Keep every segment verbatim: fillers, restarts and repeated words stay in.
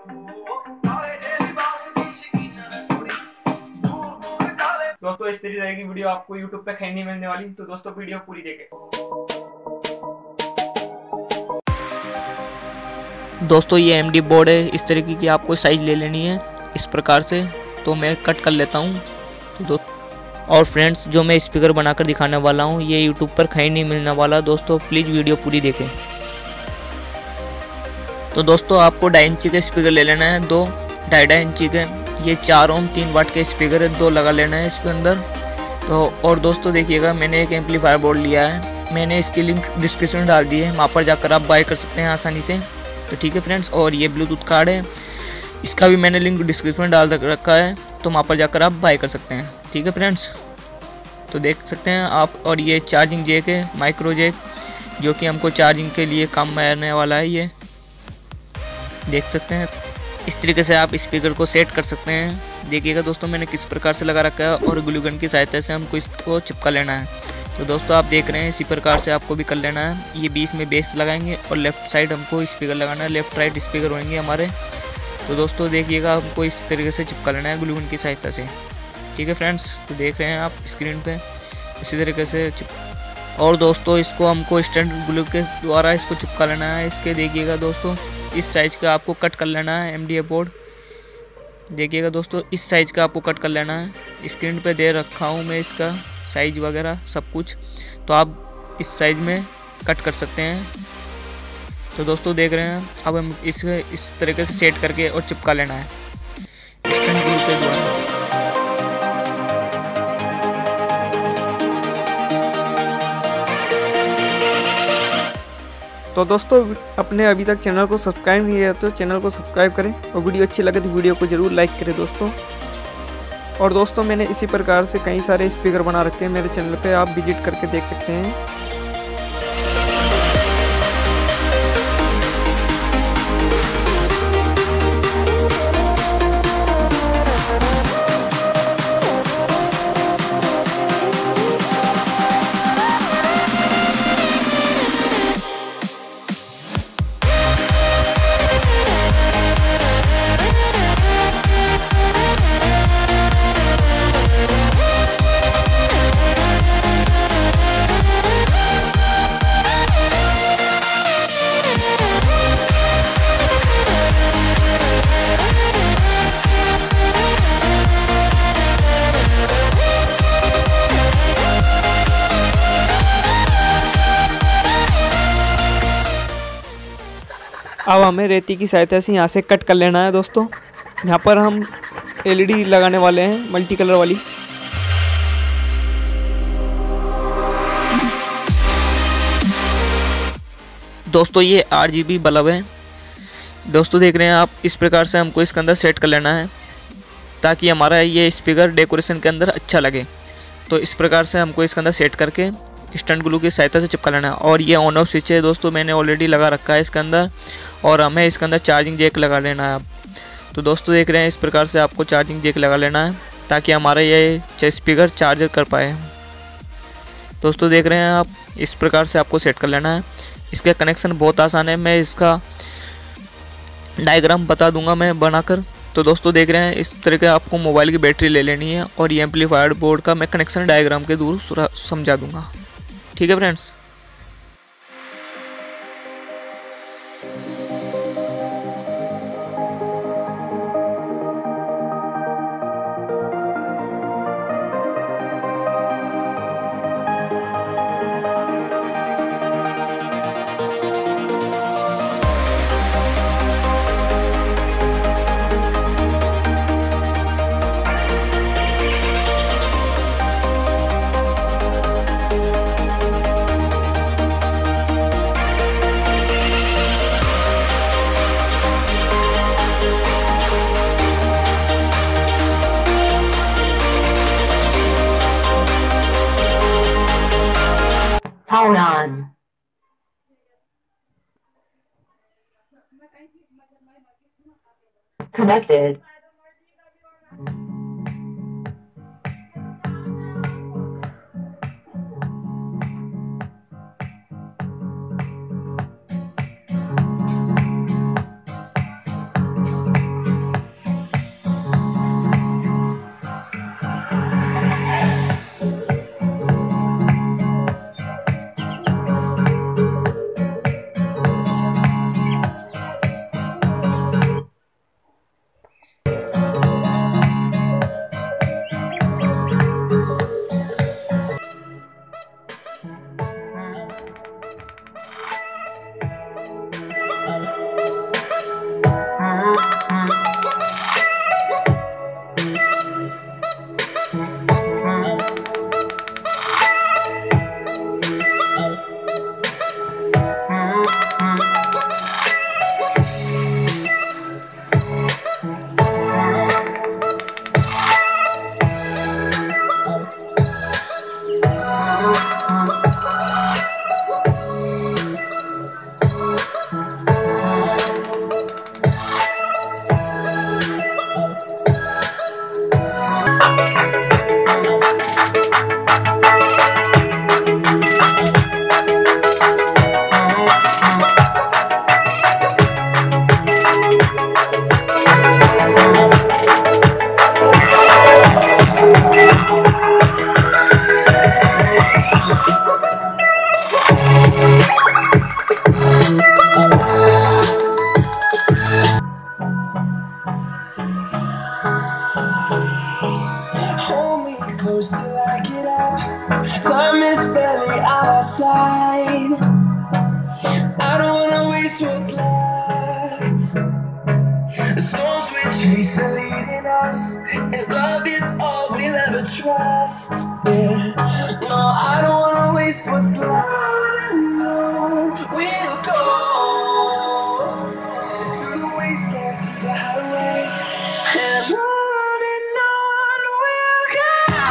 दोस्तों इस तरह की वीडियो आपको यूट्यूब पे कहीं नहीं मिलने वाली, तो दोस्तों वीडियो पूरी देखें। दोस्तों ये एम डी बोर्ड है, इस तरीके की आपको साइज ले लेनी है इस प्रकार से। तो मैं कट कर लेता हूँ। तो दोस्तों और फ्रेंड्स, जो मैं स्पीकर बनाकर दिखाने वाला हूँ ये यूट्यूब पर कहीं नहीं मिलने वाला। दोस्तों प्लीज़ वीडियो पूरी देखें। तो दोस्तों आपको ढाई इंची के स्पीकर ले लेना है, दो ढाई ढाई इंची के। ये चार ओम तीन वाट के स्पीकर है, दो लगा लेना है इसके अंदर। तो और दोस्तों देखिएगा, मैंने एक एम्पलीफायर बोर्ड लिया है, मैंने इसकी लिंक डिस्क्रिप्शन में डाल दी है, वहाँ पर जाकर आप बाय कर सकते हैं आसानी से। तो ठीक है फ्रेंड्स, और ये ब्लूटूथ कार्ड है, इसका भी मैंने लिंक डिस्क्रिप्शन में डाल रखा है, तो वहाँ पर जाकर आप बाय कर सकते हैं। ठीक है फ्रेंड्स, तो देख सकते हैं आप। और ये चार्जिंग जैक है, माइक्रो जैक, जो कि हमको चार्जिंग के लिए काम में आने वाला है। ये देख सकते हैं, इस तरीके से आप स्पीकर को सेट कर सकते हैं। देखिएगा दोस्तों मैंने किस प्रकार से लगा रखा है, और ग्लू गन की सहायता से हमको इसको चिपका लेना है। तो दोस्तों आप देख रहे हैं, इसी प्रकार से आपको भी कर लेना है। ये बीच में बेस लगाएंगे और लेफ्ट साइड हमको स्पीकर लगाना है, लेफ्ट राइट स्पीकर होंगे हमारे। तो दोस्तों देखिएगा, हमको इस तरीके से चिपका लेना है ग्लू गन की सहायता से। ठीक है फ्रेंड्स, तो देख रहे हैं आप स्क्रीन पे इसी तरीके से चिप। और दोस्तों इसको हमको स्टैंड ग्लू के द्वारा इसको चिपका लेना है। इसके देखिएगा दोस्तों, इस साइज़ का आपको कट कर लेना है एम डी ए बोर्ड। देखिएगा दोस्तों, इस साइज़ का आपको कट कर लेना है। स्क्रीन पे दे रखा हूँ मैं इसका साइज़ वगैरह सब कुछ, तो आप इस साइज़ में कट कर सकते हैं। तो दोस्तों देख रहे हैं, अब हम इसे इस तरीके से सेट करके और चिपका लेना है स्टैंड ग्लू के द्वारा। तो दोस्तों अपने अभी तक चैनल को सब्सक्राइब नहीं किया तो चैनल को सब्सक्राइब करें, और वीडियो अच्छी लगे तो वीडियो को ज़रूर लाइक करें दोस्तों। और दोस्तों मैंने इसी प्रकार से कई सारे स्पीकर बना रखे हैं मेरे चैनल पे, आप विजिट करके देख सकते हैं। अब हमें रेती की सहायता से यहाँ से कट कर लेना है दोस्तों। यहाँ पर हम एल ई डी लगाने वाले हैं मल्टी कलर वाली। दोस्तों ये आर जी बी बल्ब है। दोस्तों देख रहे हैं आप, इस प्रकार से हमको इसके अंदर सेट कर लेना है ताकि हमारा ये स्पीकर डेकोरेशन के अंदर अच्छा लगे। तो इस प्रकार से हमको इसके अंदर सेट करके स्टैंड ग्लू की सहायता से चिपका लेना है। और ये ऑन ऑफ स्विच है दोस्तों, मैंने ऑलरेडी लगा रखा है इसके अंदर, और हमें इसके अंदर चार्जिंग जैक लगा लेना है। तो दोस्तों देख रहे हैं, इस प्रकार से आपको चार्जिंग जैक लगा लेना है ताकि हमारा ये स्पीकर चार्जर कर पाए। दोस्तों देख रहे हैं आप, इस प्रकार से आपको सेट कर लेना है। इसका कनेक्शन बहुत आसान है, मैं इसका डायग्राम बता दूंगा मैं बनाकर। तो दोस्तों देख रहे हैं, इस तरीके आपको मोबाइल की बैटरी ले लेनी है, और ये एम्पलीफायर बोर्ड का मैं कनेक्शन डायग्राम के दूर समझा दूंगा। ठीक है friends. Hold on. Connected. Time is barely on our side. I don't wanna waste what's left. The storms we chase are leading us, and love is all we'll ever trust. Yeah, no, I don't wanna waste what's left. And on we'll go, through the wastelands, through the highways, and on and on we'll go.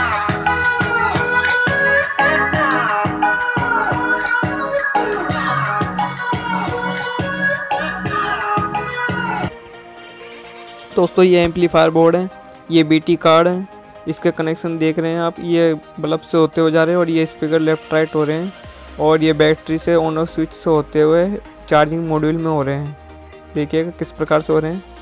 दोस्तों ये amplifier board है, ये BT card है, इसके connection देख रहे हैं आप, ये बल्ब से होते हुए जा रहे हैं और ये स्पीकर लेफ्ट राइट हो रहे हैं और ये बैटरी से ऑन ऑफ स्विच से होते हुए चार्जिंग मॉड्यूल में हो रहे हैं। देखिएगा किस प्रकार से हो रहे हैं।